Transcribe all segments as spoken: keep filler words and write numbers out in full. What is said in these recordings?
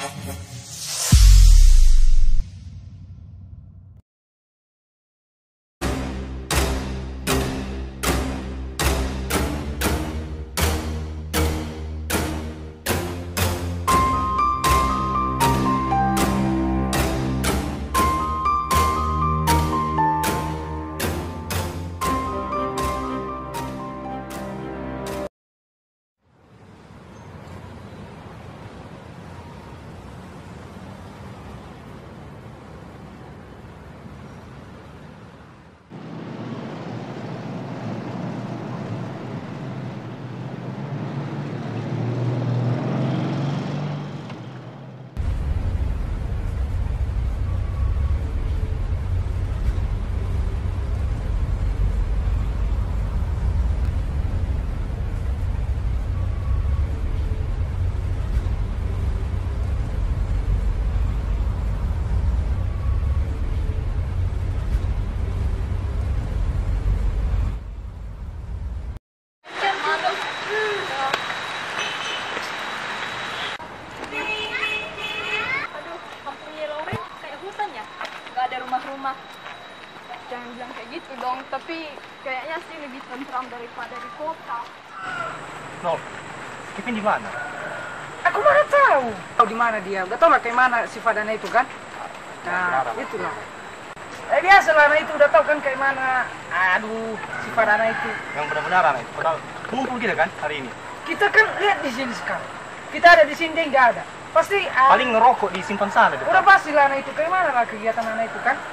rumah. Jangan bilang kayak gitu dong, tapi kayaknya sih lebih tentram daripada di kota. Nol, Kevin di mana? Aku mana tahu. Tahu di mana dia? Gak tahu lah kayak mana si Fadana itu kan? Nah, itulah. Eh biasa lah, nah itu udah tahu kan kayak mana. Aduh, si Fadana itu. Yang benar-benar anak itu. Padahal kumpul kita kan hari ini. Kita kan lihat di sini sekarang. Kita ada di sini, dia nggak ada. Pasti uh, paling ngerokok disimpan sana. Udah pasti lah anak itu. Kayak mana lah kegiatan anak itu kan?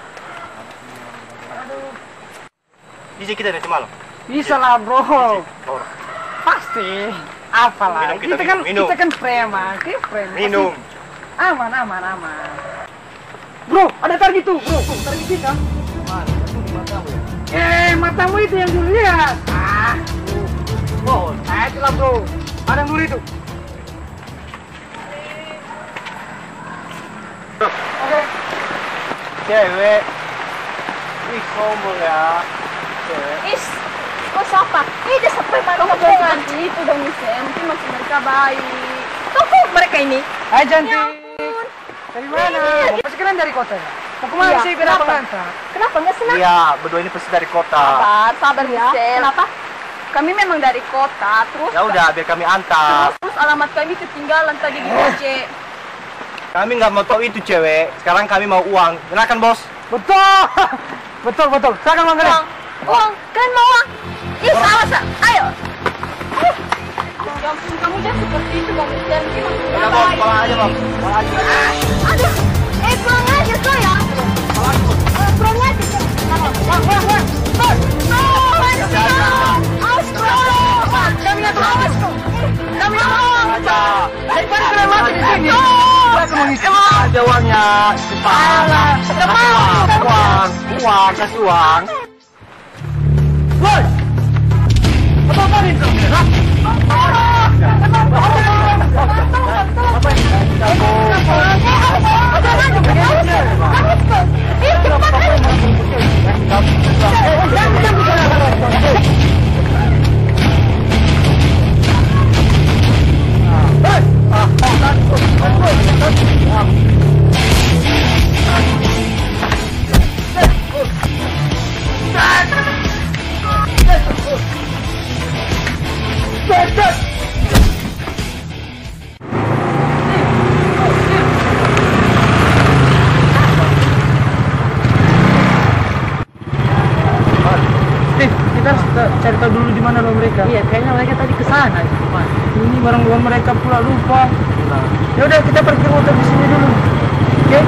Aduh. Bisa kita dari malam? Bisa lah bro. Bisa. Pasti. Apalah. Minum, kita, kita kan minum. kita kan preman, kita preman. Minum. Pasti. Aman, aman, aman. Bro, ada target tuh, bro. Target kita. Mana? Itu di matamu ya? Eh, matamu itu yang dulu lihat. Ah. Bohong. Ah, itulah bro. Ada yang dulu itu. Oke. Okay. Cewek. Ih, sombong ya. Cewek. Is, kok siapa? Ini dia sampai mana hubungan itu dong, Michelle. Mungkin masih mereka baik. Kok kok mereka ini? Hai cantik. Dari mana? Pasti kalian dari kota ya? Mau kemana Iya, sih? kenapa? Kenapa? Kenapa nggak senang? Iya, berdua ini pasti dari kota. Sabar, sabar ya. Michelle. Kenapa? Kami memang dari kota, terus Ya udah, biar kami antar. terus alamat kami ketinggalan tadi di ojek. Kami nggak mau tahu itu cewek. Sekarang kami mau uang. Silakan bos. Betul. Betul, betul. Silakan Bang Gede. Uang, uang, kalian mau uang? Ih, salah, sa ayo. Ayo. Ya ampun, kamu jangan seperti itu, Bang Michelle. Mungkin masih Ya, baik. bos, pulang aja, bos. Pulang aja. Aduh, eh pulang aja saya. Eh, pulang aja. Wah, wah, wah. Stop. Oh, aduh, awas, bro. Kami yang awas kok. Kami yang Aja. daripada kalian mati di sini. Kita semua ngisi. Ada uangnya. Cepat. Alah, Kasih uang. Uang. Uang. Kasih uang. Woi. Apa apa ini? Hah? Kita harus cari tahu dulu di mana rumah mereka. Iya, kayaknya mereka tadi ke sana. Ini barang uang mereka pula lupa. Ya udah kita pergi motor di sini dulu. Oke?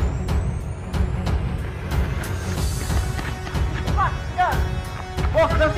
Oh, sudah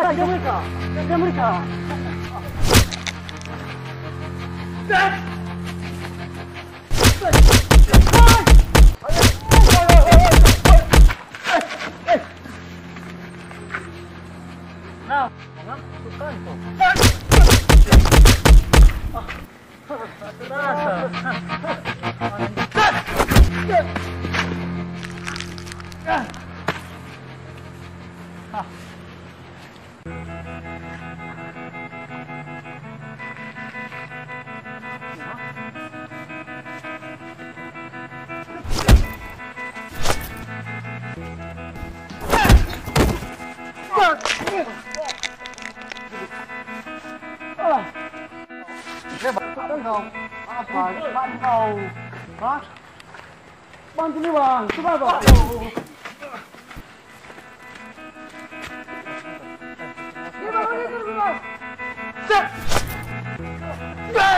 Jaga mereka. Jaga mereka. Nah, bukan tuh. Apa? Bantu. Hah? Bantu nih bang, coba bang. Ini bang, ini dulu bang. Set. Set.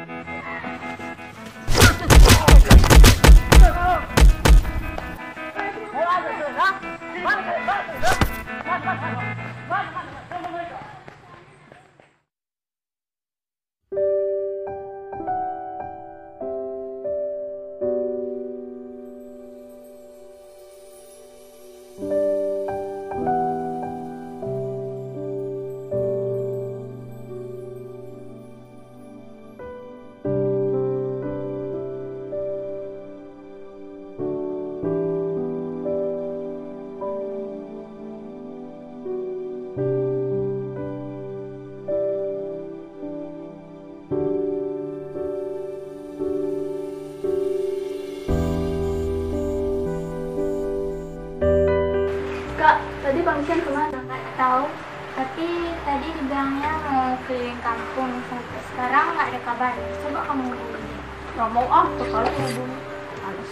Tadi Bang Ican kemana? Nggak tahu, tapi tadi dibilangnya mau keliling kampung, sampai sekarang nggak ada kabar. Coba kamu hubungi dia. Nggak mau ah, kalau hubungi. Males.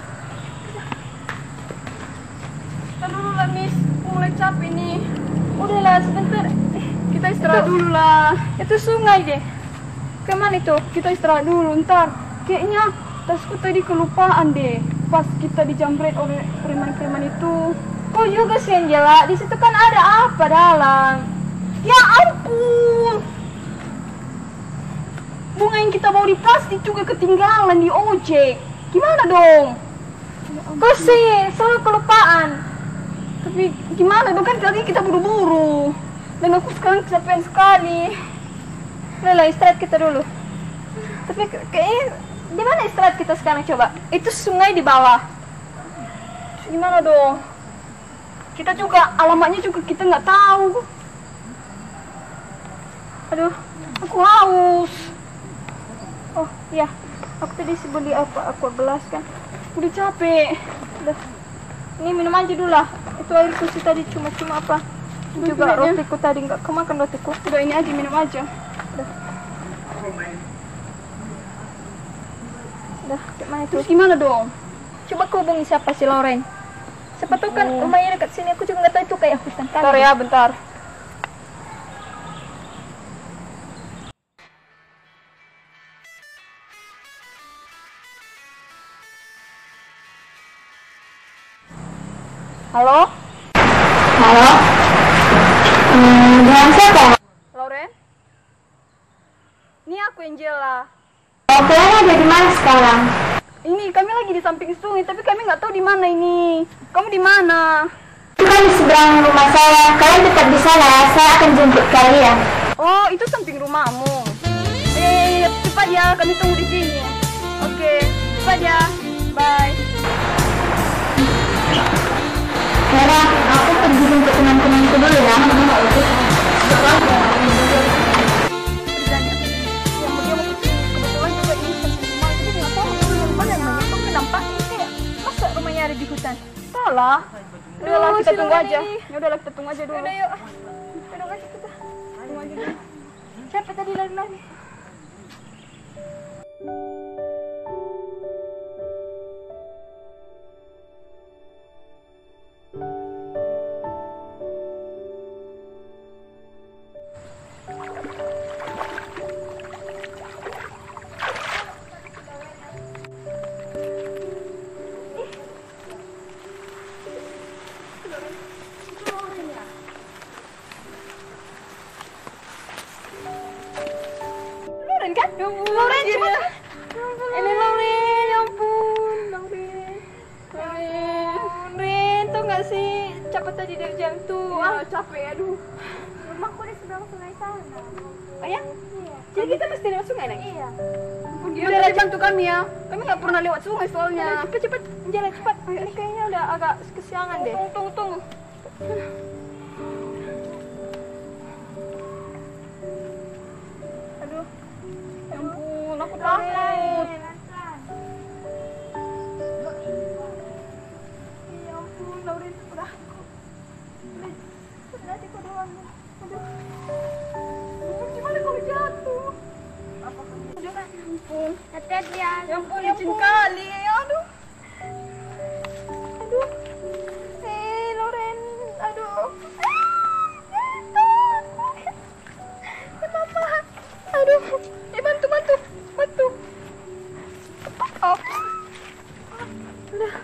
Kita dulu lah, Miss. Aku mulai capek nih. Udahlah, sebentar. Kita istirahat dulu lah. Itu sungai deh. Kemana itu? Kita istirahat dulu, ntar. Kayaknya tasku tadi kelupaan deh. Pas kita dijamret oleh preman-preman itu. Kok juga sih Angela? Di situ kan ada apa dalam? Ya ampun! Bunga yang kita bawa di plastik juga ketinggalan di ojek. Gimana dong? Kok sih? Selalu kelupaan. Tapi gimana dong, kan tadi kita buru-buru. Dan aku sekarang kecapean sekali. Udah istirahat kita dulu. Tapi kayaknya di mana istirahat kita sekarang coba? Itu sungai di bawah. Gimana dong? Kita juga, alamatnya juga kita nggak tahu. Aduh, aku haus. Oh iya, aku tadi beli apa? Aku gelas kan. Udah capek. Udah. Ini minum aja dulu lah. Itu air susu tadi cuma-cuma apa? Udah, juga ya. rotiku tadi nggak kemakan rotiku. Udah ini aja, minum aja. Udah. Udah, gimana itu? Terus gimana dong? Coba aku hubungi siapa si Lauren. Siapa tuh kan Oh. rumahnya dekat sini, aku juga nggak tahu itu kayak hutan kan. Bentar ya, bentar. Halo? Halo? Hmm, dengan siapa? Lauren? Ini aku Angela. Oh, kalian ada di mana sekarang? Ini kami lagi di samping sungai, tapi kami nggak tahu di mana ini. Kamu di mana? Itu kan di seberang rumah saya. Kalian tetap di sana, saya akan jemput kalian. Oh, itu samping rumahmu. Eh, cepat ya, kami tunggu di sini. Oke, cepat ya. Bye. Vera, aku pergi jemput teman-temanku dulu ya. Ada di hutan. Salah. Udahlah kita tunggu aja. Ya udahlah kita tunggu aja dulu. Udah yuk. Udah aja kita. Tunggu aja dulu. Siapa tadi lari-lari? Lauren, cepat. Ini Lauren, ya ampun, Lauren. Lauren, Ren, tau gak sih capek tadi dari jam tuh? Ah, capek, aduh. Rumahku di seberang sungai sana. Oh ya? Iya. Jadi kita mesti lewat sungai lagi? Iya. Udah lah, bantu kami ya. Kami nggak pernah lewat sungai soalnya. Cepet cepet, jalan cepat. Ini kayaknya udah agak kesiangan deh. Tunggu tunggu. Aduh, ya ampun, aku takut. Ya ampun, Lauren, udah aku. Nanti kau doang. Aduh, aduh, gimana kalau jatuh? Aduh, ya ampun. Hati-hati ya. Ya ampun, licin kali. Aduh. Aduh. Eh, Lauren. Aduh. Ah, jatuh. Kenapa? Aduh. Eh, bantu, bantu. Bantu. Oh. Udah.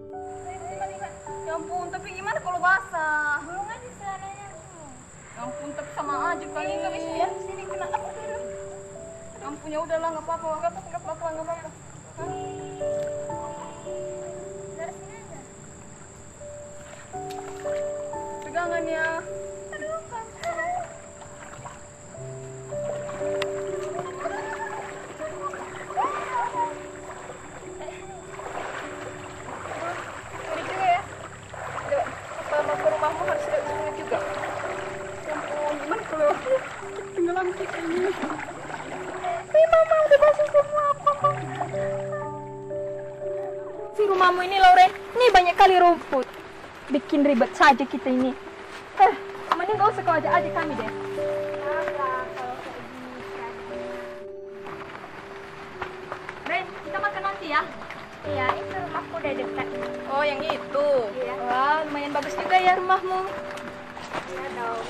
Ya ampun, tapi gimana kalau basah? Belum aja celananya. Ya ampun, tapi sama aja kali nggak bisa ya. Sini kena apa dulu? Ampun, ya udahlah, nggak apa-apa, nggak apa-apa, nggak apa-apa, nggak apa-apa. Hah? Dari sini aja. Pegangan ya. Aduh, kan. Ini juga ya. Coba, apa mau ke rumahmu harus lewat sungai juga. Ya ampun, gimana kalau tenggelam kayak gini? Eh, mama udah basah semua apa? Si rumahmu ini, Lauren, ini banyak kali rumput. Bikin ribet saja kita ini. Eh, mending gak usah kau ajak adik kami deh. Apa kalau kayak gini caranya? Ren, kita makan nanti ya. Iya, itu rumahku udah dekat. Oh, yang itu. Iya. Wah, lumayan bagus juga ya rumahmu. Iya dong.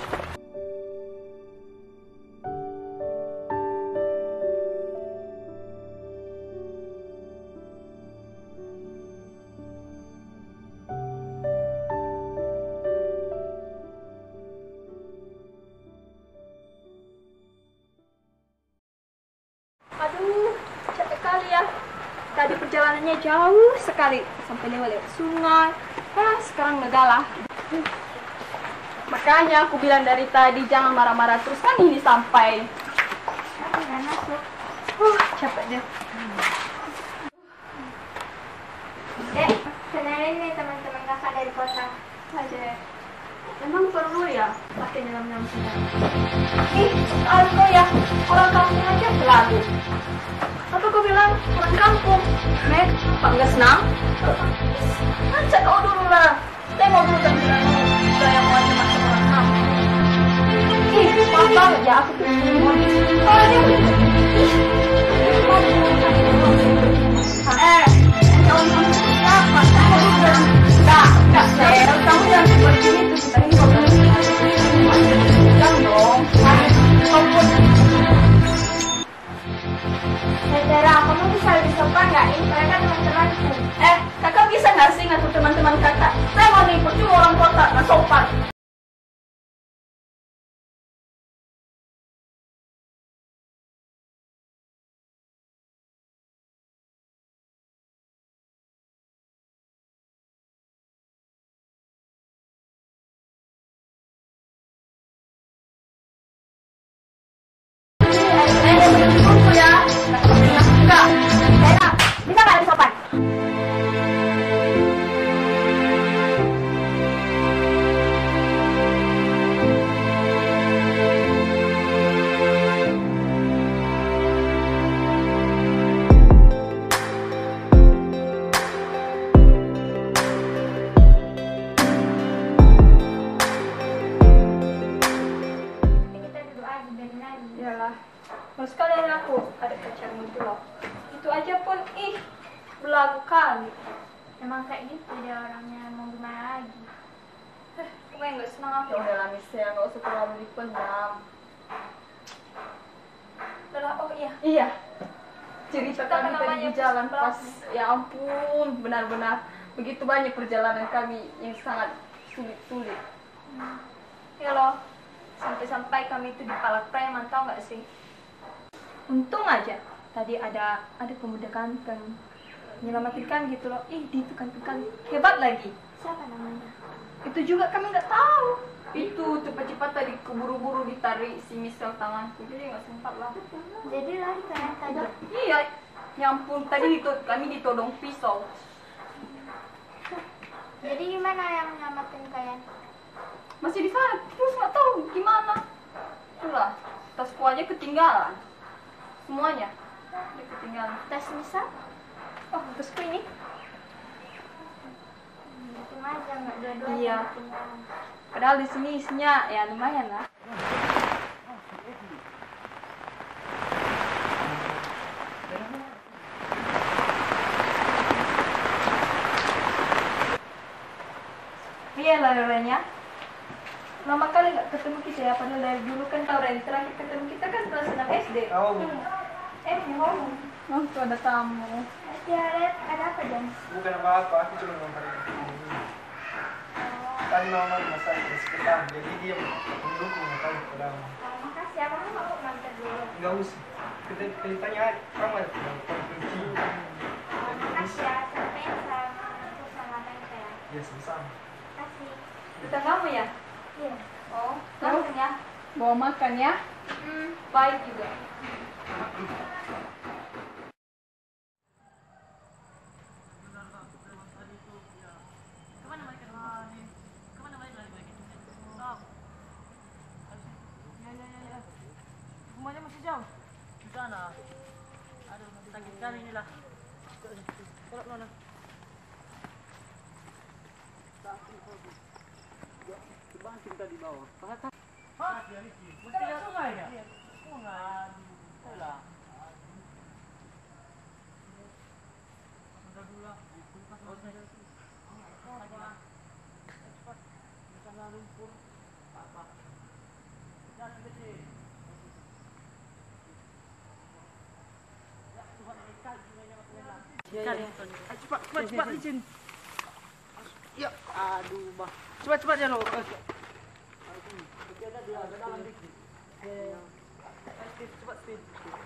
Aduh, capek kali ya. Tadi perjalanannya jauh sekali sampai lewat-lewat sungai. Ah, sekarang udah galah. Makanya aku bilang dari tadi jangan marah-marah terus, kan ini sampai. Aku udah masuk. Uh, capek deh. Dek, kenalin nih teman-teman kakak dari kota. Aja. Emang perlu ya pakai nyelam-nyelam sungai? Ih, Alko ya, orang kampung aja selalu. Apa kau bilang orang kampung? Nek, Pak nggak senang? Ngajak kau dulu lah. Saya mau dulu dan bilang udah yang mau macam orang kampung. Ih, maaf banget ya aku tuh mau di. Oh, ini udah. Eh, jangan kamu siapa? Saya mau dulu dan enggak, enggak saya. Kamu jangan seperti itu. Kita ini kok jangan dong. Kamu Saudara, kamu bisa lebih sopan nggak? Ini mereka teman-temanku. Eh, kakak bisa nggak sih ngatur teman-teman kakak? Saya mau ngikut juga orang kota, nggak sopan. Terus kalian aku ada pacarmu itu loh. Itu aja pun ih belagu kali. Emang kayak gitu dia orangnya, mau gimana lagi? Eh, pokoknya nggak senang aku. Ya udahlah Miss, ya nggak usah terlalu dipendam. Udah, oh iya. Iya. Cerita kami tadi di jalan pas, ya ampun, benar-benar begitu banyak perjalanan kami yang sangat sulit-sulit. Hmm. Ya loh, sampai-sampai kami itu dipalak preman, tau nggak sih? Untung aja tadi ada ada pemuda ganteng nyelamatin kan gitu loh. Ih, dia itu ganteng kali, hebat lagi. Siapa namanya? Itu juga kami nggak tahu. Itu cepat-cepat tadi keburu-buru ditarik si misal tanganku, jadi nggak sempat lah. Jadi lari kalian tadi. Iya, ya ampun, tadi itu kami ditodong pisau. Jadi gimana yang nyelamatin kalian? Masih di sana, terus nggak tahu gimana. Itulah, tasku aja ketinggalan. Semuanya dia ketinggalan. Tas misal? Oh, tasku ini. Mungkin aja nggak dua-duanya Iya. ketinggalan. Padahal di sini isinya ya lumayan lah. Iya lah Lorenya. Lama kali nggak ketemu kita ya, padahal dari dulu kan tahu dari terakhir ketemu kita kan kelas enam S D. Oh. Eh, ngomong. Oh, tuh ada tamu. Ya, lihat ada apa Jan? Bukan apa-apa, aku cuma mau cari. Tadi mama masak sebentar, jadi dia mendukung makanya padamu. Oh, makasih, aku mau mampir dulu. Enggak usah. Kita ceritanya kamu ada tinggal kunci. Oh, makasih ya, sampai sama aku sama tante ya. Ya sama-sama. Kasih. Kita kamu ya? Iya. Oh, langsung ya. Bawa makan ya. Hmm. Baik juga. Semuanya masih jauh. Di sana. Aduh, sakit sekali inilah. Kalau mana? Banting tadi bawah. Hah? Mesti lihat sungai ya? Sungai. Itulah. Sudah dulu lah. Oh, saya. Cepat. Bukan lumpur. Apa? Jangan kecil. Ya, ya, ya. Cepat, cepat, cepat licin. Ya, aduh, bah. Cepat, cepat ya lo. Ada dia, ada dalam dikit. Ya, speed, cepat speed.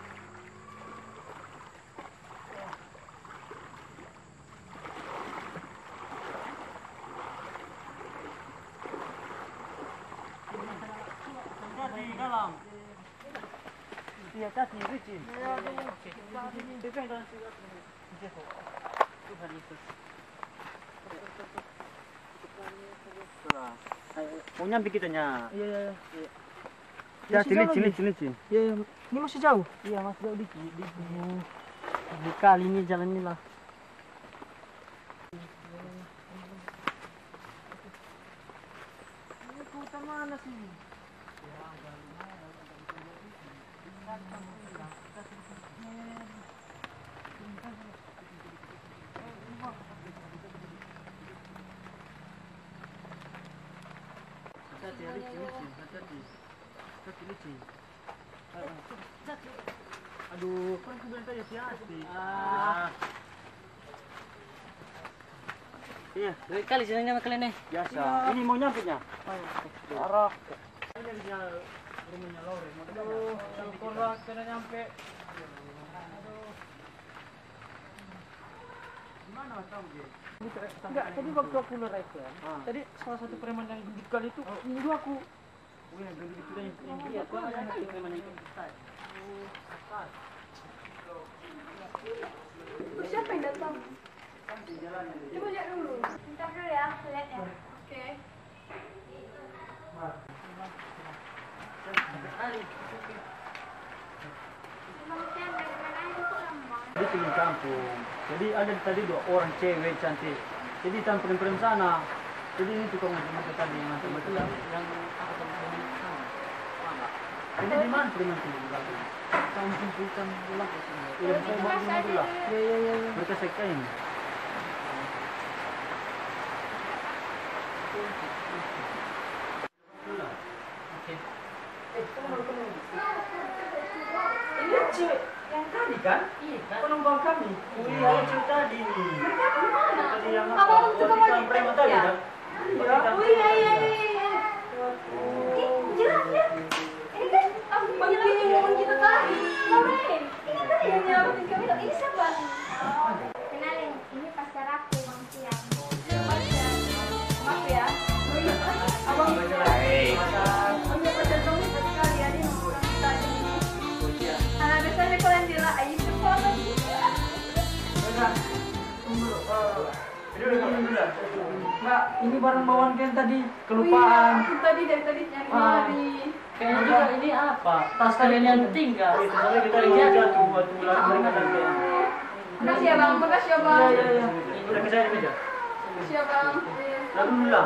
Di dalam. Iya, kasih licin. Oke. Pegang dalam surat. Tuhan Yesus. Mau nyampe kitanya. Iya, iya, iya. Ya, cili, cili, cili, cili. Iya, iya. Ini masih jauh. Iya, masih jauh dikit. Di, di kali ini jalan ini lah. Ini kota mana sih? Hati-hati, licin, licin. Hati-hati. Hati licin. Aduh, kan aku bilang tadi hati-hati. Ah. Iya, dari kali sini sama kalian nih. Biasa. Ini mau nyampe nya. Arah. Ini dia rumahnya Lore. Aduh, syukurlah kena nyampe. Gimana kamu dia? Enggak, tadi waktu aku lereken, tadi salah satu preman yang gendut kali itu nyindu aku. Oh ya, dulu kita yang yang lihat tuh ada yang preman yang kita. Itu siapa yang datang? Coba lihat dulu. Bentar dulu ya, aku lihat ya. Oke. Emang Jan, dari mana aja kok lama? Dia tinggal kampung. Jadi ada tadi dua orang cewek cantik. Jadi tampilin-tampilin sana. Jadi ini tukang macam-macam tadi macam-macam yang yang apa teman-teman sana. Jadi di mana preman itu? Kampung bukan pulang ke sini. Iya, saya bawa rumah dulu lah. Iya, iya, iya. Mereka sekain. Oke. Eh, kamu baru ketemu? Ini cewek yang tadi kan? Iya kan? Penumpang kami. Oh iya, cewek tadi. Mereka kemana? Tadi yang Kamu apa? untuk Wanita kembali preman tadi kan? Iya. Oh iya iya iya. iya. Ih, jelas ya. Ini kan aku panggil lagi ngomong kita tadi. Lore. Kenalin, ini pacar aku, Bang Tian. Maaf ya. Abang Baik. punya pacar kamu sekali ya dia mau orang tadi. Anak biasanya kalian bilang ayo sekolah. Mbak, ini barang bawaan kalian tadi kelupaan. Iya, tadi dari tadi nyari-nyari. Kayaknya juga ini apa? Tas kalian yang tinggal. Itu soalnya kita lihat jatuh waktu ulang mereka tadi. Makasih ya bang, makasih ya bang. Iya iya iya. Udah ke saya meja. Makasih ya bang. Iya. Lalu dulu lah.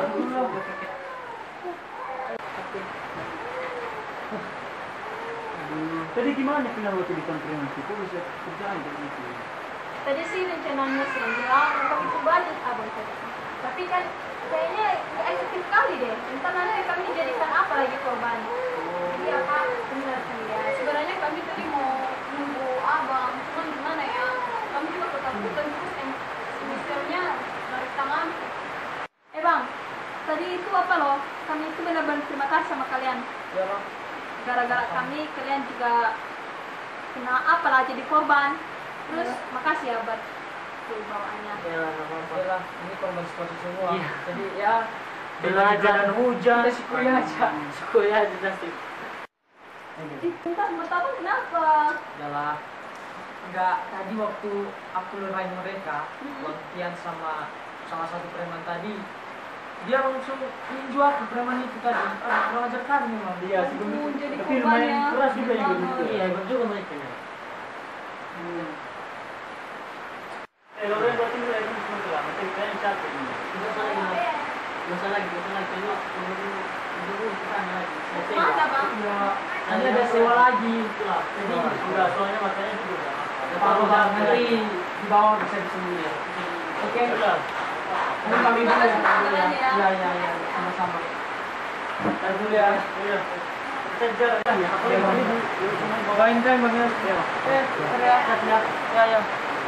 Tadi gimana pindah waktu di kantor itu? Kok bisa kerjaan kayak gitu? Tadi sih rencananya sih bilang untuk itu balik abang tadi. Tapi kan kayaknya nggak efektif kali deh. Entar nanti kami jadikan apa lagi korban. Iya kak, benar kan ya. Sebenarnya kami tadi mau nunggu abang, cuman gimana ya? Kami juga ketakutan terus yang misalnya dari tangan. Eh bang, tadi itu apa loh? Kami itu benar-benar terima kasih sama kalian. Ya, Bang. Gara-gara kami kalian juga kena apa lah jadi korban. Terus makasih ya buat bawaannya. Ya, nggak apa-apa lah. Ini korban situasi semua. Iya. Jadi ya Belajar dan hujan. kita syukuri aja. Syukuri aja nasib. Bentar, buat apa kenapa? Adalah enggak tadi waktu aku lerain mereka, Bang Tian sama salah satu preman tadi, dia langsung ninju aku preman itu tadi. Ah, kurang ajar kan memang. Iya, sebelum Oh, itu. jadi Tapi lumayan korbannya. keras juga yang Gimana? begitu. Iya, hebat juga mereka. Eh, lo yang berarti mulai ini semua lah. Nanti kalian capek ini. Tidak salah lagi. Tidak salah lagi, tidak salah lagi. Kalau menunggu menunggu kita lagi. Selesai. Masa bang? Ya, nanti ada sewa lagi. Itulah. Jadi sudah soalnya makanya itu udah. Kalau nanti di bawah bisa disembunyi ya. Oke. Sudah. Ini kami Terima dulu kasih ya. kalian ya. Iya, iya, iya, sama-sama. Kita dulu ya. Iya. Kita jalan ya. Apa yang ini? Bawain kan Bang ya. Iya. Eh, bentar ya. Siap. Ya, ya.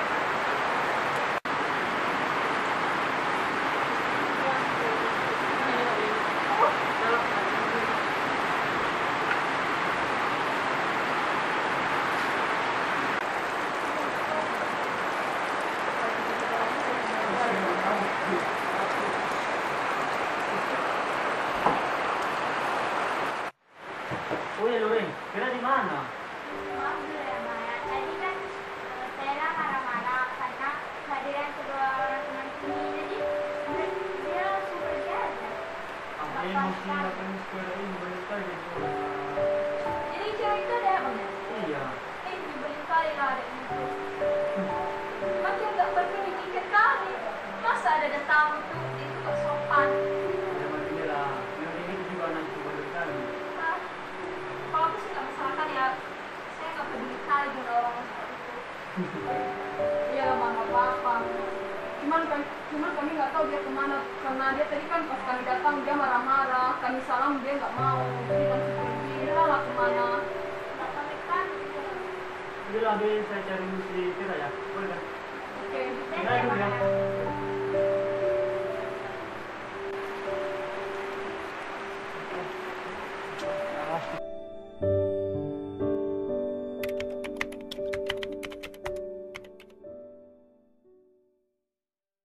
Oh ya Loren, kira di mana? Maaf dulu ya Bang ya. Tadi kan eh, saya marah-marah karena kehadiran kedua orang teman ini. Jadi mereka dia langsung pergi aja. Ini mesti makan sekolah ini banyak kali. Jadi cewek itu ada Bang ya? Iya. Eh, dibeli kali lah ada itu. Macam nggak berpikir kali. Masa ada datang tuh itu kok sopan. Ada mati lah. Yang ini juga nanti banyak kali. Hah? Kalau aku sih nggak masalah kan ya. Saya nggak peduli kali dengan orang seperti itu. Iya lah bang, nggak apa-apa. Cuman kan, cuman kami nggak tahu dia kemana karena dia tadi kan pas kami datang dia marah-marah, kami salam dia nggak mau, jadi langsung pergi. Dia lah kemana? Nggak tahu kan? Udah lah, Be, saya cari musik kita ya. Boleh kan? Oke. Saya Kita dulu ya.